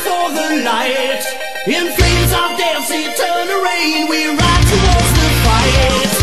for the light. In flames of death's eternal rain, we ride towards the fight.